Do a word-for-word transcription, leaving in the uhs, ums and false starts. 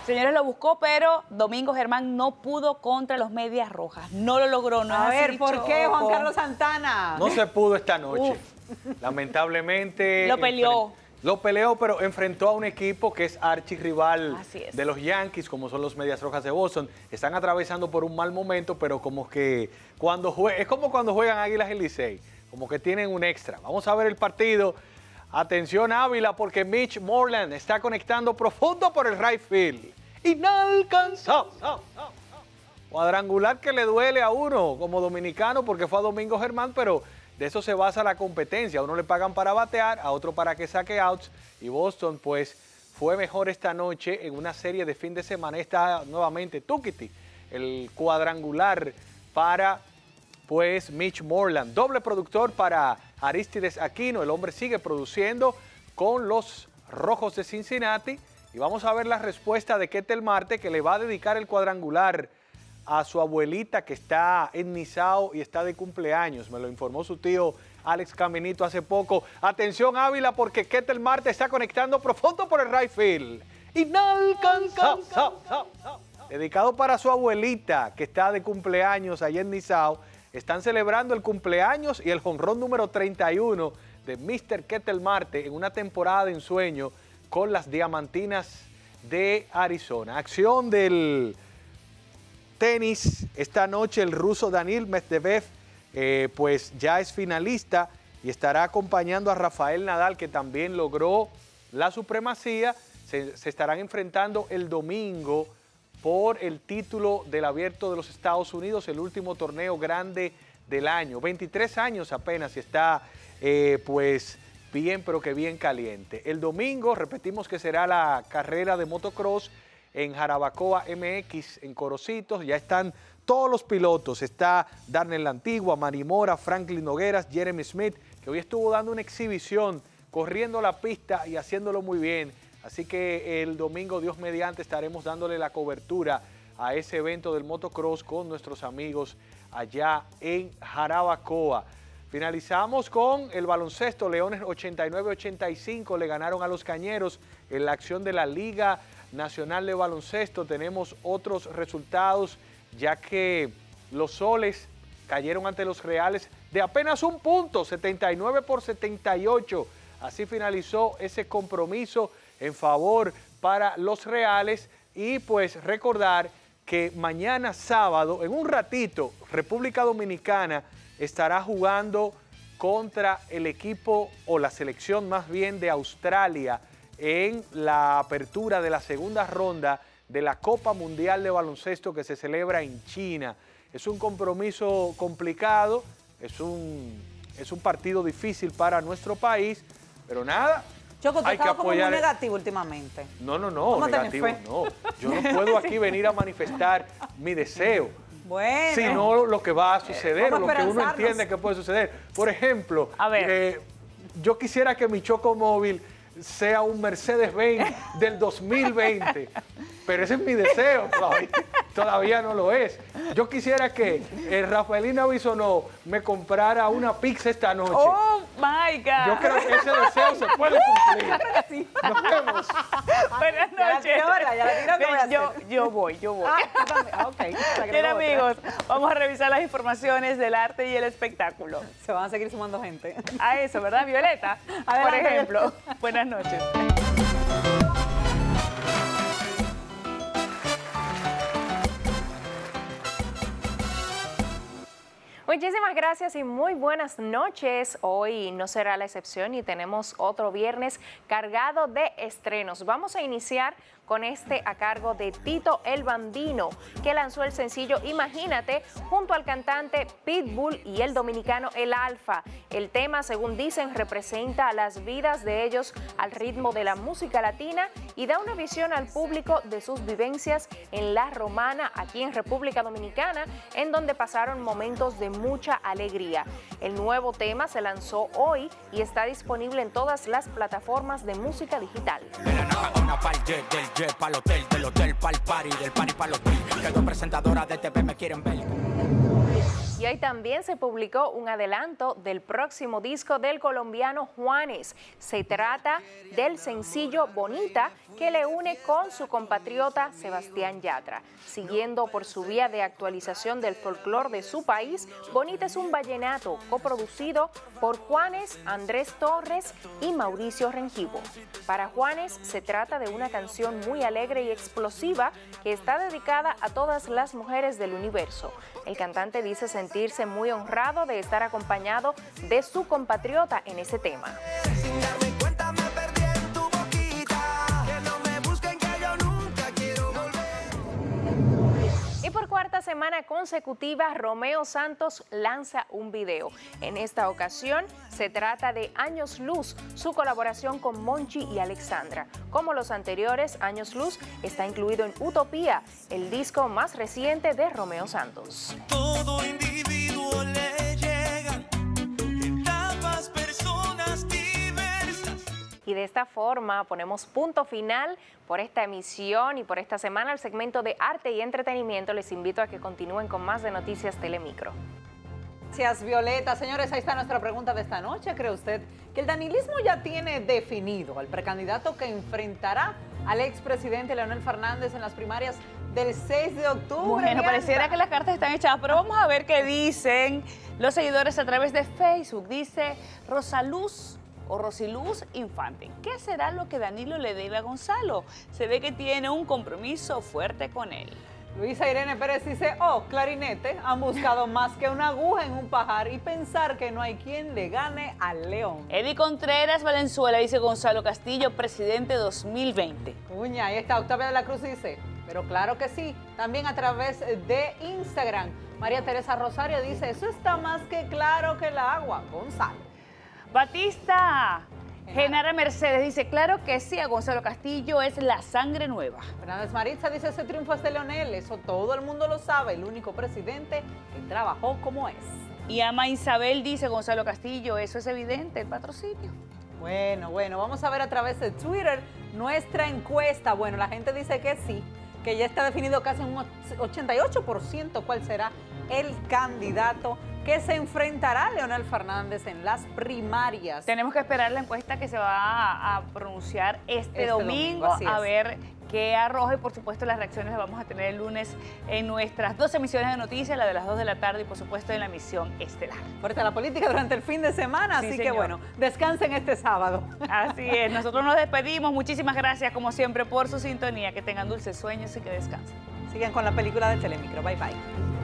Señores, lo buscó, pero Domingo Germán no pudo contra los Medias Rojas. No lo logró. No A es ver, así, ¿por qué, Choco? Juan Carlos Santana? No se pudo esta noche. Lamentablemente. Lo peleó. Lo peleó, pero enfrentó a un equipo que es archirrival es. de los Yankees, como son los Medias Rojas de Boston. Están atravesando por un mal momento, pero como que cuando juegan, es como cuando juegan Águilas y Licey, como que tienen un extra. Vamos a ver el partido. Atención Ávila, porque Mitch Moreland está conectando profundo por el right field. Inalcanzable. Cuadrangular que le duele a uno como dominicano porque fue a Domingo Germán, pero de eso se basa la competencia. A uno le pagan para batear, a otro para que saque outs. Y Boston, pues, fue mejor esta noche en una serie de fin de semana. Está nuevamente Tukiti, el cuadrangular para, pues, Mitch Moreland. Doble productor para Aristides Aquino. El hombre sigue produciendo con los Rojos de Cincinnati. Y vamos a ver la respuesta de Ketel Marte, que le va a dedicar el cuadrangular a su abuelita que está en Nizao y está de cumpleaños. Me lo informó su tío Alex Caminito hace poco. Atención Ávila, porque Ketel Marte está conectando profundo por el right field. Inalcanzable. Dedicado para su abuelita que está de cumpleaños allá en Nizao. Están celebrando el cumpleaños y el jonrón número treinta y uno de mister Ketel Marte en una temporada de ensueño con las Diamantinas de Arizona. Acción del tenis. Esta noche el ruso Daniil Medvedev eh, pues ya es finalista y estará acompañando a Rafael Nadal, que también logró la supremacía. Se, se estarán enfrentando el domingo por el título del Abierto de los Estados Unidos, el último torneo grande del año. veintitrés años apenas y está eh, pues bien, pero que bien caliente. El domingo repetimos que será la carrera de motocross en Jarabacoa M X, en Corocitos. Ya están todos los pilotos. Está Darnell La Antigua, Manny Mora, Franklin Nogueras, Jeremy Smith, que hoy estuvo dando una exhibición, corriendo la pista y haciéndolo muy bien. Así que el domingo, Dios mediante, estaremos dándole la cobertura a ese evento del motocross con nuestros amigos allá en Jarabacoa. Finalizamos con el baloncesto. Leones ochenta y nueve a ochenta y cinco le ganaron a los Cañeros en la acción de la Liga Nacional de Baloncesto. Tenemos otros resultados, ya que los Soles cayeron ante los Reales de apenas un punto, setenta y nueve por setenta y ocho. Así finalizó ese compromiso en favor para los Reales. Y pues recordar que mañana sábado, en un ratito, República Dominicana estará jugando contra el equipo o la selección más bien de Australia en la apertura de la segunda ronda de la Copa Mundial de Baloncesto que se celebra en China. Es un compromiso complicado, es un, es un partido difícil para nuestro país, pero nada, Choco, tú hay que estás como muy apoyar. negativo últimamente. No, no, no, ¿Cómo negativo tenés fe? no. Yo no puedo aquí venir a manifestar mi deseo. Bueno. Sino lo que va a suceder, o lo que uno esperanzarnos. entiende que puede suceder. Por ejemplo, A ver. eh, yo quisiera que mi chocomóvil sea un Mercedes-Benz del dos mil veinte, pero ese es mi deseo, todavía, todavía no lo es. Yo quisiera que eh, Rafaelina Bisonó me comprara una pizza esta noche. Oh my God. Yo creo que ese deseo se puede cumplir. Sí. Nos vemos. Buenas Ya la noches. tiró, ¿verdad? Ya la tiró, ¿qué voy a yo, hacer? yo voy, yo voy. Ah, tú también. Ah, ok. Se agregó Bien, otra. amigos, vamos a revisar las informaciones del arte y el espectáculo. Se van a seguir sumando gente. A eso, ¿verdad, Violeta? Por Adelante, ejemplo. Buenas noches. Muchísimas gracias y muy buenas noches. Hoy no será la excepción y tenemos otro viernes cargado de estrenos. Vamos a iniciar con este a cargo de Tito el Bambino, que lanzó el sencillo Imagínate junto al cantante Pitbull y el dominicano El Alfa. El tema, según dicen, representa las vidas de ellos al ritmo de la música latina y da una visión al público de sus vivencias en La Romana, aquí en República Dominicana, en donde pasaron momentos de mucha alegría. El nuevo tema se lanzó hoy y está disponible en todas las plataformas de música digital. De la nada una pa'l jet, del jet pa'l hotel, del hotel pa'l party, del party pa'l hotel. Que dos presentadoras de T V me quieren ver. Y hoy también se publicó un adelanto del próximo disco del colombiano Juanes. Se trata del sencillo Bonita, que le une con su compatriota Sebastián Yatra. Siguiendo por su vía de actualización del folclore de su país, Bonita es un vallenato coproducido por Juanes, Andrés Torres y Mauricio Rengifo. Para Juanes se trata de una canción muy alegre y explosiva que está dedicada a todas las mujeres del universo. El cantante dice sentirse muy honrado de estar acompañado de su compatriota en ese tema. Sin darme cuenta me perdí en tu boquita, que no me busquen que yo nunca quiero volver. Y por cuarta semana consecutiva, Romeo Santos lanza un video. En esta ocasión se trata de Años Luz, su colaboración con Monchi y Alexandra. Como los anteriores, Años Luz está incluido en Utopía, el disco más reciente de Romeo Santos. Todo individuo le llega etapas, personas diversas. Y de esta forma ponemos punto final por esta emisión y por esta semana al segmento de arte y entretenimiento. Les invito a que continúen con más de Noticias Telemicro. Gracias, Violeta. Señores, ahí está nuestra pregunta de esta noche. ¿Cree usted que el danilismo ya tiene definido al precandidato que enfrentará al expresidente Leonel Fernández en las primarias del seis de octubre? Bueno, pareciera que las cartas están echadas, pero vamos a ver qué dicen los seguidores a través de Facebook. Dice Rosaluz o Rosiluz Infante. ¿Qué será lo que Danilo le debe a Gonzalo? Se ve que tiene un compromiso fuerte con él. Luisa Irene Pérez dice, oh, clarinete, han buscado más que una aguja en un pajar y pensar que no hay quien le gane al león. Eddie Contreras Valenzuela dice Gonzalo Castillo, presidente dos mil veinte. Uña, ahí está Octavia de la Cruz dice, pero claro que sí, también a través de Instagram. María Teresa Rosario dice, eso está más que claro que el agua, Gonzalo. Batista Genara Mercedes dice, claro que sí, a Gonzalo Castillo es la sangre nueva. Fernández Maritza dice, ese triunfo es de Leonel, eso todo el mundo lo sabe, el único presidente que trabajó como es. Y Ama Isabel dice, Gonzalo Castillo, eso es evidente, el patrocinio. Bueno, bueno, vamos a ver a través de Twitter nuestra encuesta. Bueno, la gente dice que sí, que ya está definido casi un ochenta y ocho por ciento cuál será el candidato que se enfrentará a Leonel Fernández en las primarias. Tenemos que esperar la encuesta que se va a, a pronunciar este, Este domingo, domingo, así a es. ver qué arroja, y por supuesto las reacciones las vamos a tener el lunes en nuestras dos emisiones de noticias, la de las dos de la tarde y por supuesto en la emisión estelar. Fuerte la política durante el fin de semana, Sí, así que señor. bueno, descansen este sábado. Así es, nosotros nos despedimos, muchísimas gracias como siempre por su sintonía, que tengan dulces sueños y que descansen. Sigan con la película de Telemicro, bye bye.